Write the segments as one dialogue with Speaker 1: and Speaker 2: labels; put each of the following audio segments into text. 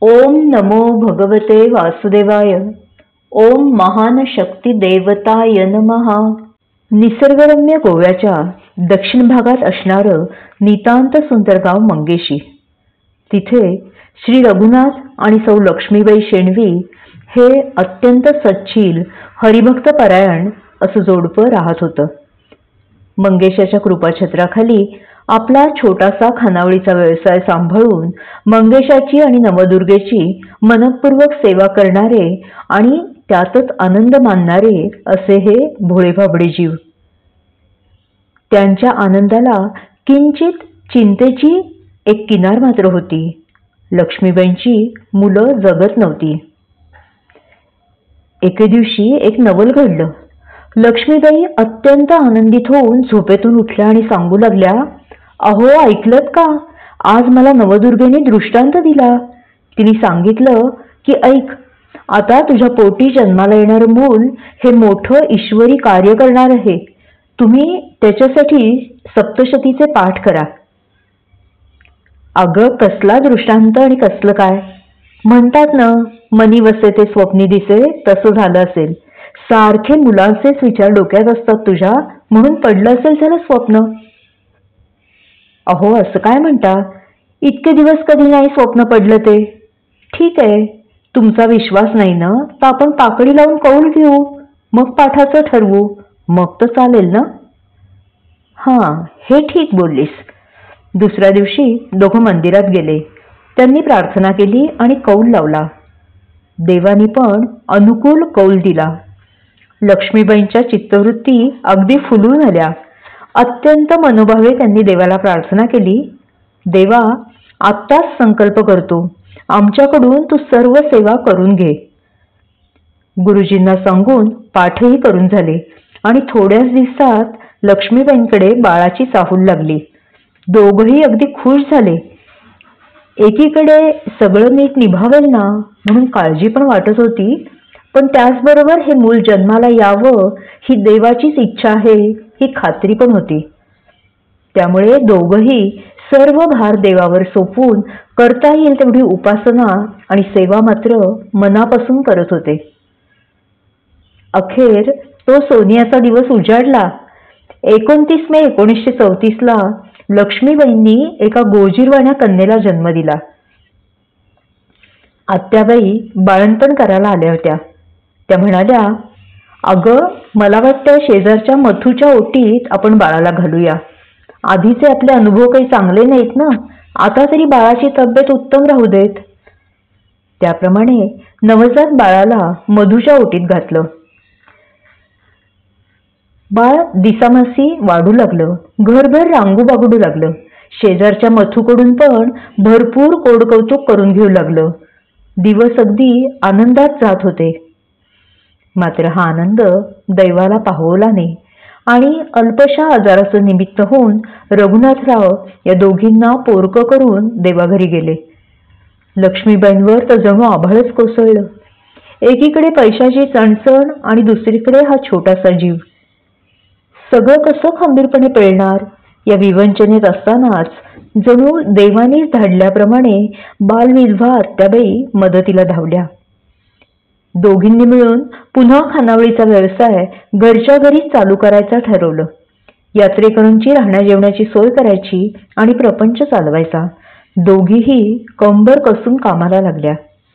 Speaker 1: ओम नमो भगवते वासुदेवाय. ओम महान शक्ती देवताय नमः. निसर्गरम्य गोव्याच्या दक्षिण भागात असणारं नितांत सुंदर गाव मंगेशी. तिथे श्री रघुनाथ आणि सौ लक्ष्मीबाई शेणवी हे अत्यंत सच्चील हरिभक्त परायण असं जोडपं राहत होतं. मंगेशाच्या कृपाछत्राखाली आपला छोटासा खानावळीचा व्यवसाय सांभाळून मंगेशाची आणि नवदुर्गेची मनपूर्वक सेवा करणारे आणि त्यातच आनंद मानणारे असे हे भोळेभाबडे जीव. त्यांच्या आनंदाला किंचित चिंतेची एक किनार मात्र होती. लक्ष्मीबाईंची मुलं जगत नव्हती. एके दिवशी एक नवल घडलं. लक्ष्मीबाई अत्यंत आनंदित होऊन झोपेतून उठल्या आणि सांगू लागल्या, अहो ऐकलत का, आज मला नवदुर्गेने दृष्टांत दिला. तिने सांगितलं की ऐक, आता तुझ्या पोटी जन्माला येणारं मूल हे मोठं ईश्वरी कार्य करणार आहे. तुम्ही त्याच्यासाठी सप्तशतीचे पाठ करा. अगं कसला दृष्टांत आणि कसलं काय? म्हणतात ना, मनी वसे ते स्वप्नी दिसे, तसं झालं असेल. सारखे मुलांचेच विचार डोक्यात असतात तुझ्या, म्हणून पडलं असेल त्याला स्वप्न. अहो असं काय म्हणता, इतके दिवस कधी नाही स्वप्न पडलं ते. ठीक आहे, तुमचा विश्वास नाही ना, तर आपण पाकडी लावून कौल घेऊ, मग पाठाचं ठरवू, मग तर चालेल ना. हां, हे ठीक बोललीस. दुसऱ्या दिवशी दोघं मंदिरात गेले. त्यांनी प्रार्थना केली आणि कौल लावला. देवानी पण अनुकूल कौल दिला. लक्ष्मीबाईंच्या चित्तवृत्ती अगदी फुलून आल्या. अत्यंत मनोभावे त्यांनी देवाला प्रार्थना केली, देवा, आत्ताच संकल्प करतो, आमच्याकडून तू सर्व सेवा करून घे. गुरुजींना सांगून पाठही करून झाले आणि थोड्याच दिवसात लक्ष्मीबाईंकडे बाळाची चाहूल लागली. दोघंही अगदी खुश झाले. एकीकडे सगळं नीट निभावेल ना म्हणून काळजी पण वाटत होती, पण त्याचबरोबर हे मूल जन्माला यावं ही देवाचीच इच्छा आहे ही खात्री पण होती. त्यामुळे दोघंही सर्व भार देवावर सोपवून करता येईल तेवढी उपासना आणि सेवा मात्र मनापासून करत होते. अखेर तो सोनियाचा दिवस उजाडला. 29 मे 1934 लक्ष्मीबाईंनी एका गोजीरवाण्या कन्येला जन्म दिला. आत्याबाई बाळंतपण करायला आल्या होत्या. त्या म्हणाल्या, अगं मला वाटतं शेजारच्या मथूच्या ओटीत आपण बाळाला घालूया. आधीचे आपले अनुभव काही चांगले नाहीत ना, आता तरी बाळाची तब्येत उत्तम राहू देत. त्याप्रमाणे नवजात बाळाला मधूच्या ओटीत घातलं. बाळ दिसामासी वाढू लागलं, घरभर रांगू बागडू लागलं. शेजारच्या मथूकडून पण भरपूर कोडकौतुक करून घेऊ लागलं. दिवस अगदी आनंदात जात होते. मात्र हा आनंद दैवाला पाहवला नाही आणि अल्पशा आजाराचं निमित्त होऊन रघुनाथराव या दोघींना पोरकं करून देवाघरी गेले. लक्ष्मीबाईंवर तर जणू आभाळच कोसळलं. एकीकडे पैशाची चणचण आणि दुसरीकडे हा छोटासा जीव. सगळं कसं खंबीरपणे पेलणार या विवंचनेत असतानाच जणू देवानीच धाडल्याप्रमाणे बालविधवा आत्याबाई मदतीला धावल्या. दोघींनी मिळून पुन्हा खानावळीचा व्यवसाय घरच्या घरीच चालू करायचा ठरवलं. यात्रेकरूंची राहण्या जेवणाची सोय करायची आणि प्रपंच चालवायचा. दोघीही कंबर कसून कामाला लागल्या.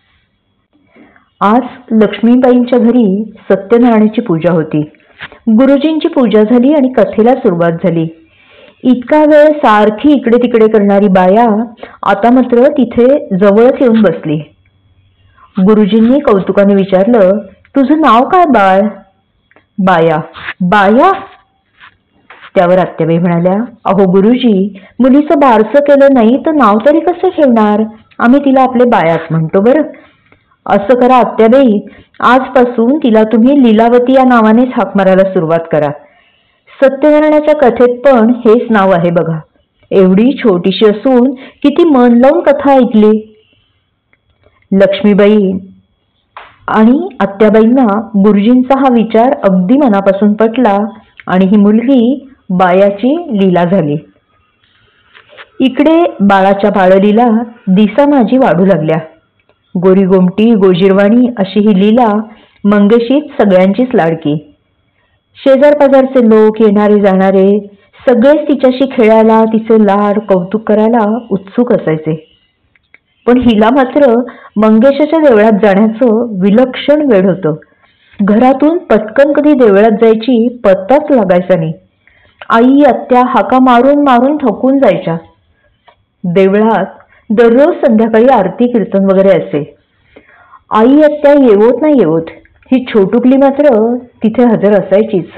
Speaker 1: आज लक्ष्मीबाईंच्या घरी सत्यनारायणाची पूजा होती. गुरुजींची पूजा झाली आणि कथेला सुरुवात झाली. इतका वेळ सारखी इकडे तिकडे करणारी बाया आता मात्र तिथे जवळच येऊन बसली. गुरुजींनी कौतुकाने विचारलं, तुझं नाव काय बाळ? बाया. बाया? त्यावर आत्याबाई म्हणाल्या, अहो गुरुजी, मुलीचं बारसं केलं नाही तर नाव तरी कसं ठेवणार? आम्ही तिला आपले बायाच म्हणतो बरं. असं करा आत्याबाई, आजपासून तिला तुम्ही लीलावती या नावानेच हाक मारायला सुरुवात करा. सत्यनारायणाच्या कथेत पण हेच नाव आहे बघा. एवढी छोटीशी असून किती मन लावून कथा ऐकली. लक्ष्मीबाई आणि आत्याबाईंना गुरुजींचा हा विचार अगदी मनापासून पटला आणि ही मुलगी बायाची लीला झाली. इकडे बाळाच्या बाळलीला दिसामाजी वाढू लागल्या. गोरी गोमटी गोजीरवाणी अशी ही लीला मंगेशीत सगळ्यांचीच लाडकी. शेजार-पाजारचे लोक येणारे जाणारे सगळेच तिच्याशी खेळायला, तिचे लाड कौतुक करायला उत्सुक असायचे. पण हिला मात्र मंगेशाच्या देवळात जाण्याचं विलक्षण वेड होतं. घरातून पटकन कधी देवळात जायची पत्ताच लागायचा नाही. आई आत्या हाका मारून मारून थकून जायच्या. देवळात दररोज संध्याकाळी आरती कीर्तन वगैरे असे. आई आत्या येवोत ना येवोत, ही छोटुकली मात्र तिथे हजर असायचीच.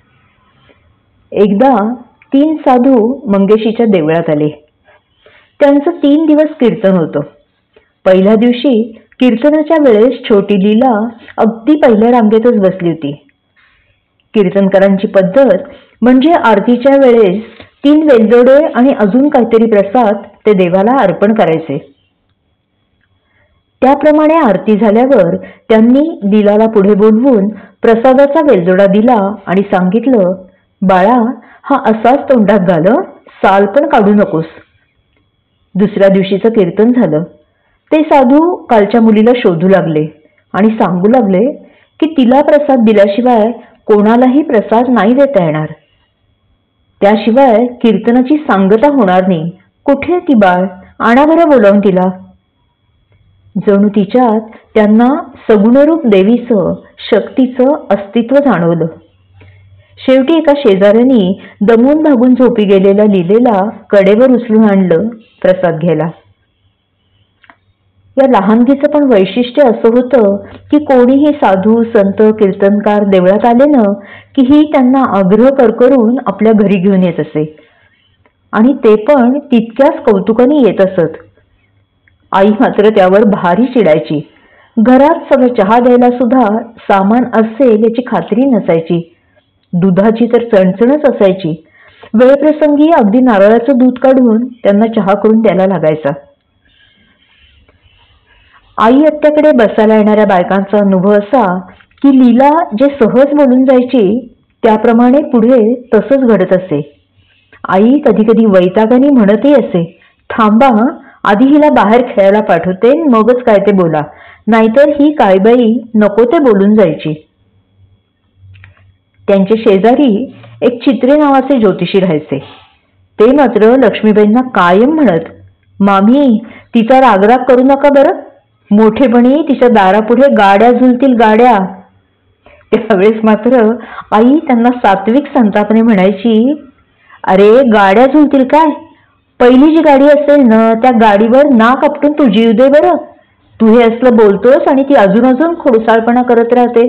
Speaker 1: एकदा 3 साधू मंगेशीच्या देवळात आले. त्यांचं 3 दिवस कीर्तन होतं. पहिल्या दिवशी कीर्तनाच्या वेळेस छोटी लीला अगदी पहिल्या रांगेतच बसली होती. कीर्तनकारांची पद्धत म्हणजे आरतीच्या वेळेस 3 वेलदोडे आणि अजून काहीतरी प्रसाद ते देवाला अर्पण करायचे. त्याप्रमाणे आरती झाल्यावर त्यांनी लीलाला पुढे बोलवून प्रसादाचा वेलदोडा दिला आणि सांगितलं, बाळा, हा असाच तोंडात घाल, साल पण काढू नकोस. दुसऱ्या दिवशीचं कीर्तन झालं. ते साधू कालच्या मुलीला शोधू लागले आणि सांगू लागले की तिला प्रसाद दिल्याशिवाय कोणालाही प्रसाद नाही देता येणार. त्याशिवाय कीर्तनाची सांगता होणार नाही. कुठे ती बाळ? आणा बरं बोलावून तिला. जणू तिच्यात त्यांना सगुणरूप देवीचं, शक्तीचं अस्तित्व जाणवलं. शेवटी एका शेजाऱ्यांनी दमून भागून झोपी गेलेल्या लीलेला कडेवर उचलून आणलं प्रसाद घ्यायला. या लहानगीचं पण वैशिष्ट्य असं होतं की कोणीही साधू, संत, कीर्तनकार देवळात आले ना की ही त्यांना आग्रह करून आपल्या घरी घेऊन येत असे आणि ते पण तितक्याच कौतुकाने येत असत. आई मात्र त्यावर भारी चिडायची. घरात सगळं चहा द्यायला सुद्धा सामान असेल याची खात्री नसायची. दुधाची तर चणचणच असायची. वेळप्रसंगी अगदी नारळाचं दूध काढून त्यांना चहा करून द्यायला लागायचा. आई आत्याकडे बसायला येणाऱ्या बायकांचा अनुभव असा की लीला जे सहज बोलून जायची त्याप्रमाणे पुढे तसंच घडत असे. आई कधी कधी वैतागाने म्हणतही असे, थांबा, आधी हिला बाहेर खेळायला पाठवते, मगच काय ते बोला, नाहीतर ही काळीबाई नको ते बोलून जायची. त्यांचे शेजारी एक चित्रे नावाचे ज्योतिषी राहायचे. ते मात्र लक्ष्मीबाईंना कायम म्हणत, मामी, तिचा रागराग करू नका बरं, मोठेपणी तिच्या दारापुढे गाड्या झुलतील, गाड्या. त्यावेळेस मात्र आई त्यांना सात्विक संतापणे म्हणायची, अरे गाड्या झुलतील काय, पहिली जी गाडी असेल ना त्या गाडीवर नाक आपटून तू जीव दे बरं. तू हे असलं बोलतोस आणि ती अजून अजून खोडसाळपणा करत राहते.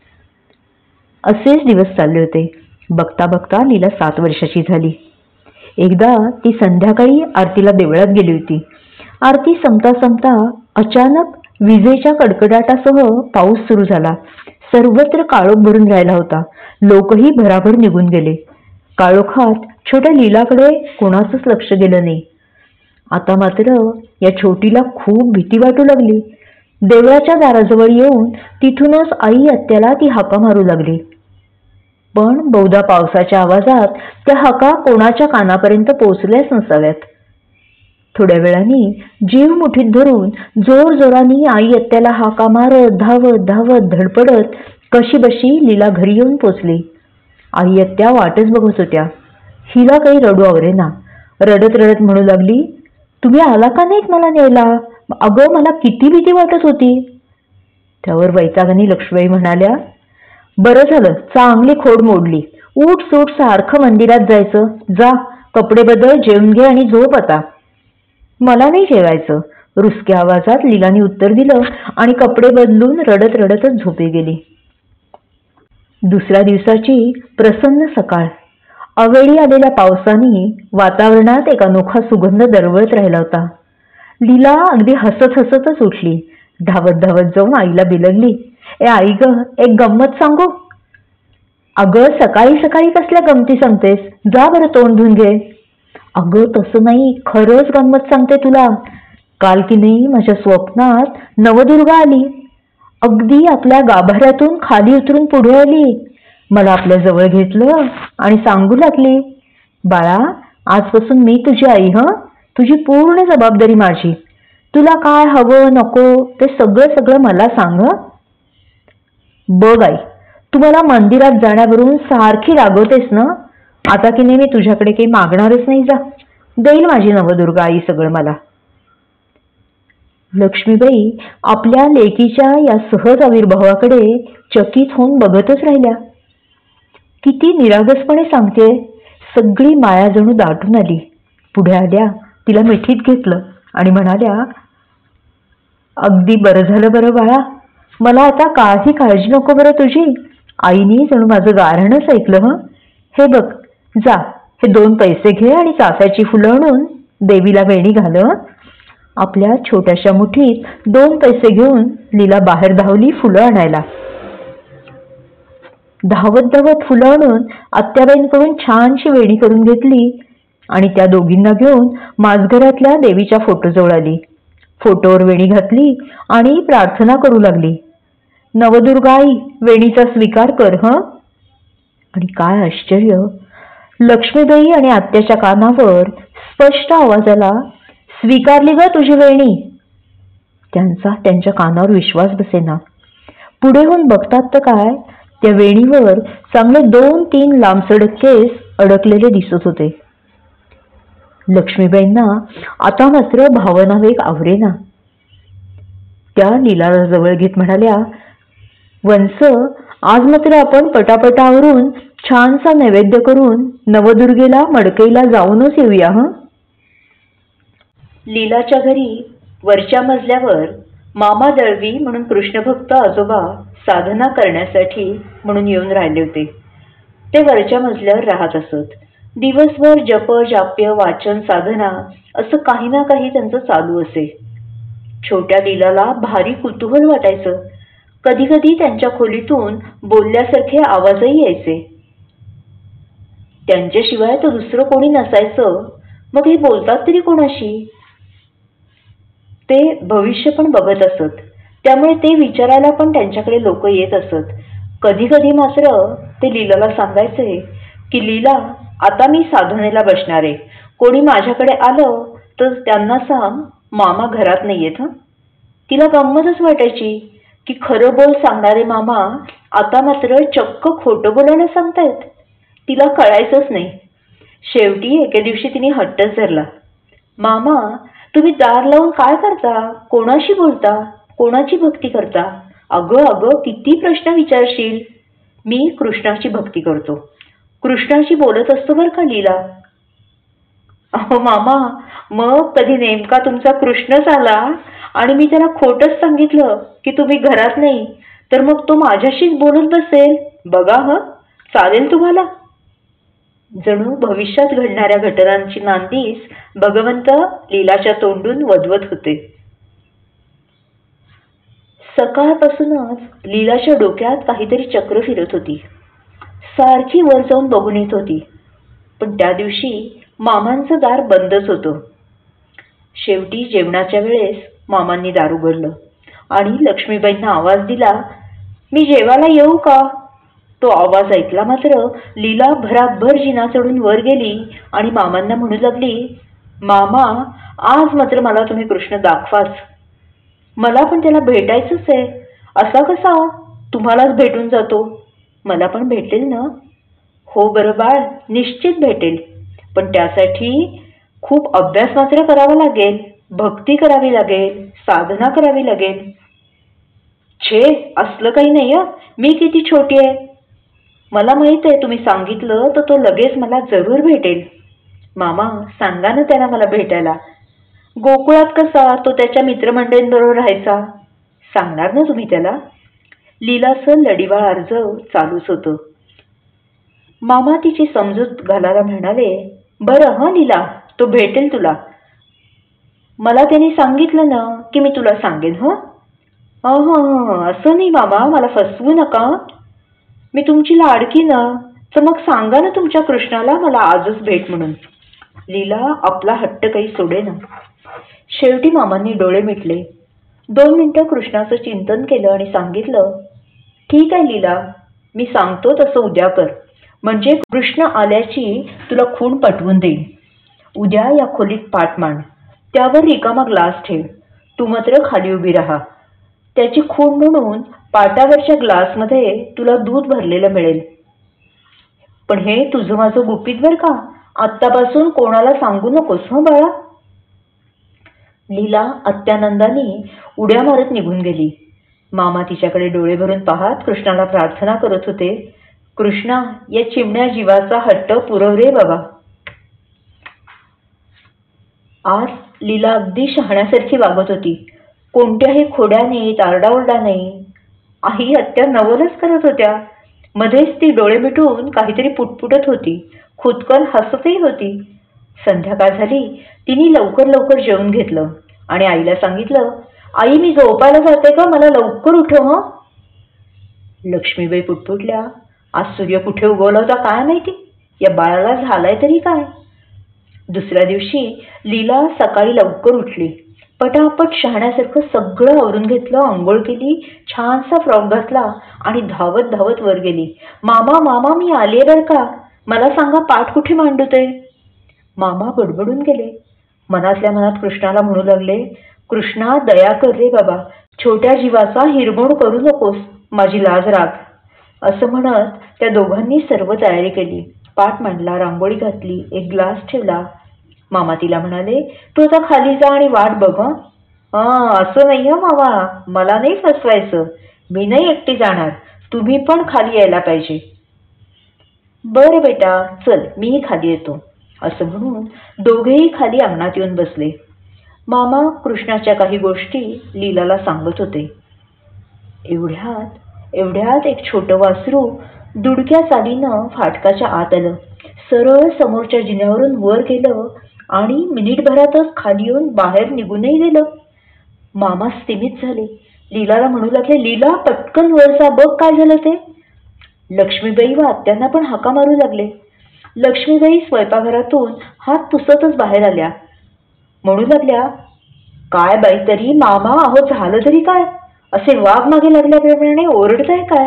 Speaker 1: असेच दिवस चालले होते. बघता बघता लीला 7 वर्षाची झाली. एकदा ती संध्याकाळी आरतीला देवळात गेली होती. आरती संपता संपता अचानक विजेच्या कडकडाटासह पाऊस सुरू झाला. सर्वत्र काळोख भरून राहिला होता. लोकही भराभर निघून गेले. काळोखात छोट्या लीलाकडे कोणाचंच लक्ष गेलं नाही. आता मात्र या छोटीला खूप भीती वाटू लागली. देवळाच्या दाराजवळ येऊन तिथूनच आई आत्याला ती हाका मारू लागली. पण बहुधा पावसाच्या आवाजात त्या हाका कोणाच्या कानापर्यंत पोचल्याच नसाव्यात. थोड्या वेळाने जीव मुठीत धरून जोर जोराने आई आत्याला हाका मारत धावत धावत धडपडत कशी बशी लीला घरी येऊन पोचली. आई आत्या वाटच बघत होत्या. हिला काही रडू आवरेना. रडत रडत म्हणू लागली, तुम्ही आला का नाहीत मला न्यायला? अगं, मला किती भीती वाटत होती. त्यावर वैतागाने लक्ष्मीबाई म्हणाल्या, बरं झालं, चांगली खोड मोडली. उठ सूट सारखं मंदिरात जायचं. जा, कपडे बदल, जेवून घे आणि झोप आता. मला नाही जेवायचं, रुसक्या आवाजात लीलाने उत्तर दिलं आणि कपडे बदलून रडत रडतच झोपी गेली. दुसऱ्या दिवसाची प्रसन्न सकाळ. अवेळी आलेल्या पावसाने वातावरणात एक अनोखा सुगंध दरवळत राहिला होता. लीला अगदी हसत हसतच उठली. धावत धावत जाऊन आईला बिलगली, ए आई ग, एक गंमत सांगू? अगं, सकाळी सकाळी कसल्या गमती सांगतेस? जा बरं तोंड धुवून घे. अगं तसं नाही, खरंच गंमत सांगते तुला. काल की नाही माझ्या स्वप्नात नवदुर्गा आली. अगदी आपल्या गाभाऱ्यातून खाली उतरून पुढे आली. मला आपल्या जवळ घेतलं आणि सांगू लागली, बाळा, आजपासून मी तुझी आई, तुझी पूर्ण जबाबदारी माझी. तुला काय हवं नको ते सगळं सगळं मला सांग. बघ आई, तुम्हाला मंदिरात जाण्यावरून सारखी रागवतेस ना. आता की नाही मी तुझ्याकडे काही मागणारच नाही. जा, देईल माझी नवदुर्गा आई सगळं मला. लक्ष्मीबाई आपल्या लेकीच्या या सहज आविर्भावाकडे चकित होऊन बघतच राहिल्या. किती निरागसपणे सांगते. सगळी माया जणू दाटून आली. पुढे आल्या, तिला मिठीत घेतलं आणि म्हणाल्या, अगदी बरं झालं बरं बाळा. मला आता काही काळजी नको बरं तुझी. आईनी जणू माझं गाऱ्हाणच ऐकलं. हे बघ, जा, हे 2 पैसे घे आणि चाफ्याची फुलं आणून देवीला वेणी घाल. आपल्या छोट्याशा मुठीत 2 पैसे घेऊन लीला बाहेर धावली फुलं आणायला. धावत धावत फुलं आणून आत्याबाईंकडून छानशी वेणी करून घेतली आणि त्या दोघींना घेऊन माझघरातल्या देवीच्या फोटोजवळ आली. फोटोवर वेणी घातली आणि प्रार्थना करू लागली. नवदुर्गा आई, वेणीचा स्वीकार कर हं. आणि काय आश्चर्य, लक्ष्मीबाई आणि आत्याच्या कानावर स्पष्ट आवाज आला, स्वीकारली ग तुझी वेणी. त्यांच्या कानावर विश्वास बसेना. पुढे होऊन बघतात तर काय, त्या वेणीवर चांगले 2-3 लांबसडक केस अडकलेले दिसत होते. लक्ष्मीबाईंना आता मात्र भावनावेग आवरेना. त्या लीलाला जवळ घेत म्हणाल्या, वंस, आज मात्र आपण पटापट आवरून छानसा नैवेद्य करून नवदुर्गेला मडकईला जाऊनच येऊया हं. लीलाच्या घरी वरच्या मजल्यावर मामा दळवी म्हणून कृष्णभक्त आजोबा साधना करण्यासाठी म्हणून येऊन राहिले होते. ते वरच्या मजल्यावर राहत असत. दिवसभर जप जाप्य वाचन साधना असं काही ना काही त्यांचं चालू असे. छोट्या लीलाला भारी कुतूहल वाटायचं. कधी कधी त्यांच्या खोलीतून बोलल्यासारखे आवाजही यायचे. त्यांच्याशिवाय तर दुसरं कोणी नसायचं. मग हे बोलतात तरी कोणाशी. ते भविष्य पण बघत असत. त्यामुळे ते विचारायला पण त्यांच्याकडे लोक येत असत. कधी कधी मात्र ते लीलाला सांगायचे की लीला, आता मी साधनेला बसणार आहे. कोणी माझ्याकडे आलं तर त्यांना सांग मामा घरात नाहीयेत हं. तिला गंमतच वाटायची की खरं बोल सांगणारे मामा आता मात्र चक्क खोटं बोलायला सांगतायत. तिला कळायचंच नाही. शेवटी एके दिवशी तिने हट्टच धरला, मामा, तुम्ही दार लावून काय करता? कोणाशी बोलता? कोणाची भक्ती करता? अगं अगं, किती प्रश्न विचारशील. मी कृष्णाची भक्ती करतो. कृष्णाशी बोलत असतो बरं का लीला. अहो मामा, मग कधी नेमका तुमचा कृष्णच आला आणि मी त्याला खोटच सांगितलं की तुम्ही घरात नाही, तर मग तो माझ्याशीच बोलत बसेल. बघा हं, चालेल तुम्हाला. जणू भविष्यात घडणाऱ्या घटनांची नांदीस भगवंत लीलाच्या तोंडून वदवत होते. सकाळपासूनच लीलाच्या डोक्यात काहीतरी चक्र फिरत होती. सारखी वर जाऊन बघून येत होती. पण त्या दिवशी मामांचं दार बंदच होतं. शेवटी जेवणाच्या वेळेस मामांनी दार उघडलं आणि लक्ष्मीबाईंना आवाज दिला, मी जेवायला येऊ का? तो आवाज ऐकला मात्र लीला भराभर जिना चढून वर गेली आणि मामांना म्हणू लागली, मामा, आज मात्र मला तुम्ही कृष्ण दाखवाच. मला पण त्याला भेटायचंच आहे. असा कसा तुम्हालाच भेटून जातो? मला पण भेटेल ना? हो बरं बाळ, निश्चित भेटेल. पण त्यासाठी खूप अभ्यास मात्र करावा लागेल, भक्ती करावी लागेल, साधना करावी लागेल. छे, असलं काही नाही हं. मी किती छोटी आहे. मला माहित आहे तुम्ही सांगितलं तर तो लगेच मला जरूर भेटेल. मामा, सांगा ना त्याला मला भेटायला. गोकुळात कसा तो त्याच्या मित्रमंडळींबरोबर राहायचा, सांगणार ना तुम्ही त्याला? लीलाचं लढीवाळ अर्ज चालूच होतं. मामा तिची समजूत घालायला म्हणाले, बरं हं लीला, तो भेटेल तुला. मला त्यांनी सांगितलं ना की मी तुला सांगेन. हं, असं नाही मामा, मला फसवू नका. मी तुमची लाडकी ना, तर मग सांगा ना तुमच्या कृष्णाला मला आजच भेट म्हणून. लीला आपला हट्ट काही सोडेना. शेवटी मामांनी डोळे मिटले. 2 मिनिटं कृष्णाचं चिंतन केलं आणि सांगितलं, ठीक आहे लीला, मी सांगतो तसं उद्या कर. म्हणजे कृष्ण आल्याची तुला खूण पटवून देईन. उद्या या खोलीत पाट मांड, त्यावर रिकामा ग्लास ठेव. तू मात्र खाली उभी राहा. त्याची खूण म्हणून पाटावरच्या ग्लासमध्ये तुला दूध भरलेलं मिळेल. पण हे तुझं माझं गुपित बर का. आत्तापासून कोणाला सांगू नकोस हं बाळा. लीला अत्यानंदाने उड्या मारत निघून गेली. मामा तिच्याकडे डोळे भरून पाहत कृष्णाला प्रार्थना करत होते, कृष्णा, या चिमण्या जीवाचा हट्ट पुरव रे बाबा. आज लीला अगदी शहाण्यासारखी वागत होती. कोणत्याही खोड्या नाहीत, आरडाओरडा नाही. आई हत्या नवलच करत होत्या. मध्येच ती डोळे मिटून काहीतरी पुटपुटत होती, खुदकन हसतही होती. संध्याकाळ झाली. तिने लवकर लवकर जेवून घेतलं आणि आईला सांगितलं, आई मी झोपायला जाते का, मला लवकर उठव हं. लक्ष्मीबाई पुटपुटल्या, आज सूर्य कुठे उगवला होता काय माहिती, या बाळाला झालाय तरी काय. दुसऱ्या दिवशी लीला सकाळी लवकर उठली. पटापट शहाण्यासारखं सगळं आवरून घेतलं, आंघोळ केली, छानसा फ्रॉक घातला आणि धावत धावत वर गेली. मामा मामा मी आले बर का, मला सांगा पाठ कुठे मांडू ते. मामा बडबडून गेले. मनातल्या मनात कृष्णाला म्हणू लागले, कृष्णा दया कर रे बाबा, छोट्या जीवाचा हिरमोड करू नकोस, माझी लाज राख. असं म्हणत त्या दोघांनी सर्व तयारी केली. पाट मांडला, रांगोळी घातली, एक ग्लास ठेवला. मामा तिला म्हणाले, तू आता खाली जा आणि वाट बघ हं. असं नाही हं मामा, मला नाही फसवायचं, मी नाही एकटी जाणार, तुम्ही पण खाली यायला पाहिजे. बरं बेटा चल, मीही खाली येतो. असं म्हणून दोघेही खाली अंगणात येऊन बसले. मामा कृष्णाच्या काही गोष्टी लीलाला सांगत होते. एवढ्यात एक छोटं वासरू दुडक्या चालीनं फाटकाच्या आत आलं, सरळ समोरच्या जिन्यावरून वर गेलं आणि मिनिटभरातच खाली येऊन बाहेर निघूनही गेलं. मामा स्तिमित झाले. लीलाला म्हणू लागले, लीला पटकन वर जा, बघ काय झालं ते. लक्ष्मीबाई व आत्यांना पण हाका मारू लागले. लक्ष्मीबाई स्वयंपाकघरातून हात पुसतच बाहेर आल्या. म्हणू लागल्या, काय बाई तरी मामा, अहो झालं तरी काय, असे वाघ मागे लागल्याप्रमाणे ओरडताय काय.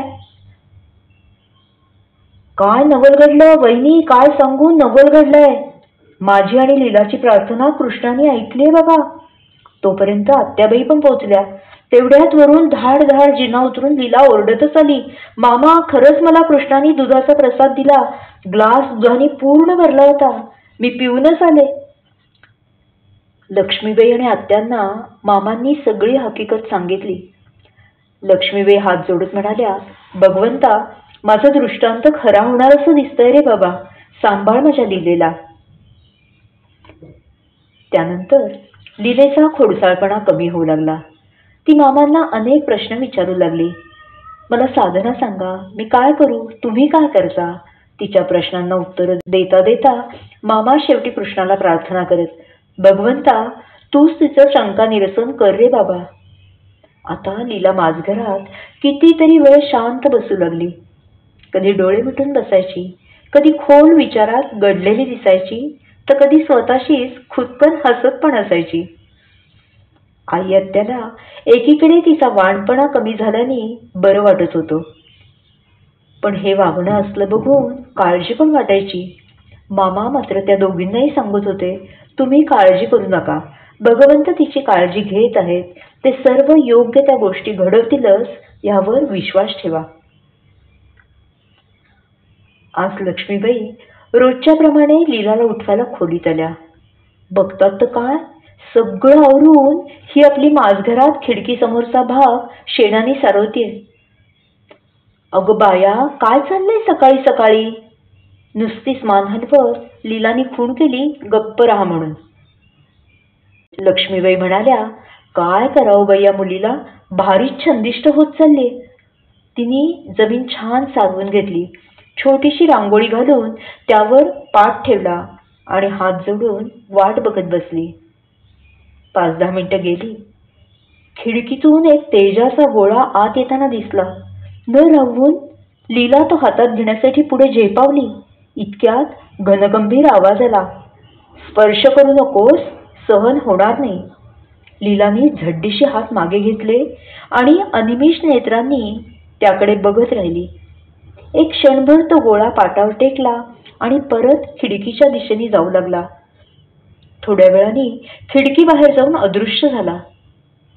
Speaker 1: काय नवल घडलं वहिनी, काय सांगू, नवल घडलंय. माझी आणि लीलाची प्रार्थना कृष्णाने ऐकलीये बघा. तोपर्यंत आत्याबाई पण पोहोचल्या. तेवढ्यात वरून धाड धाड जिना उतरून लीला ओरडतच आली, मामा खरंच मला कृष्णाने दुधाचा प्रसाद दिला, ग्लास दुधाने पूर्ण भरला होता, मी पिऊनच आले. लक्ष्मीबाई आणि आत्यांना मामांनी सगळी हकीकत सांगितली. लक्ष्मीबाई हात जोडत म्हणाल्या, भगवंता माझा दृष्टांत खरा होणार असं दिसतंय रे बाबा, सांभाळ माझ्या लीलेला. त्यानंतर लीलेचा खोडसाळपणा कमी होऊ लागला. ती मामांना अनेक प्रश्न विचारू लागली. मला साधना सांगा, मी काय करू, तुम्ही काय करता. तिच्या प्रश्नांना उत्तर देता देता मामा शेवटी कृष्णाला प्रार्थना करत, भगवंता तूच तिचं शंका निरसन कर रे बाबा. आता लीला माझघरात कितीतरी वेळ शांत बसू लागली. कधी डोळे मिटून बसायची, कधी खोल विचारात गडलेली दिसायची, तर कधी स्वतःशीच खुदकन हसत पण असायची. आई आत्याला एकीकडे तिचा वाणपणा कमी झाल्याने बरं वाटत होतं, पण हे वागणं असलं बघून काळजी पण वाटायची. मामा मात्र त्या दोघींनाही सांगत होते, तुम्ही काळजी करू नका, भगवंत तिची काळजी घेत आहेत, ते सर्व योग्य त्या गोष्टी घडवतीलच, यावर विश्वास ठेवा. आज लक्ष्मीबाई रोजच्या प्रमाणे लीलाला उठवायला खोलीत आल्या. बघतात तर काय, सगळं आवरून ही आपली माझघरात खिडकीसमोरचा भाग शेणाने सारवतीये. अगं बाया, काय चाललंय सकाळी सकाळी. नुसतीच मान हलवत लीलानी खूण केली, गप्प राहा म्हणून. लक्ष्मीबाई म्हणाल्या, काय करावं बाई या मुलीला, भारीच छंदिष्ट होत चालली. तिने जमीन छान सारवून घेतली, छोटीशी रांगोळी घालून त्यावर पाट ठेवला आणि हात जोडून वाट बघत बसली. 5-10 मिनिटं गेली. खिडकीतून एक तेजाचा गोळा आत येताना दिसला. न राहून लीला तो हातात घेण्यासाठी पुढे झेपावली. इतक्यात घनगंभीर आवाज आला, स्पर्श करू नकोस, सहन होणार नाही. लीलाने झड्डीशी हात मागे घेतले आणि अनिमिष नेत्रांनी त्याकडे बघत राहिली. एक क्षणभर तो गोळा पाटावर टेकला आणि परत खिडकीच्या दिशेने जाऊ लागला. थोड्या वेळाने खिडकी बाहेर जाऊन अदृश्य झाला.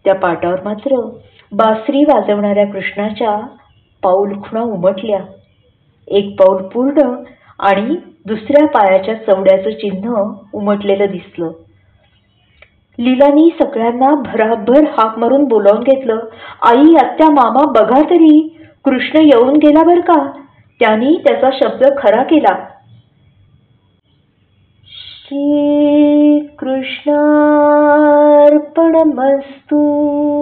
Speaker 1: त्या पाटावर मात्र बासरी वाजवणाऱ्या कृष्णाच्या पाऊलखुणा उमटल्या. एक पाऊल पूर्ण आणि दुसऱ्या पायाच्या चवड्याचं चिन्ह उमटलेलं दिसलं. लीलानी सगळ्यांना भराभर हाक मारून बोलावून घेतलं. आई, आत्या, मामा, बघा तरी, कृष्ण येऊन गेला बर का. त्यांनी त्याचा शब्द खरा केला. श्री कृष्णार्पणमस्तु.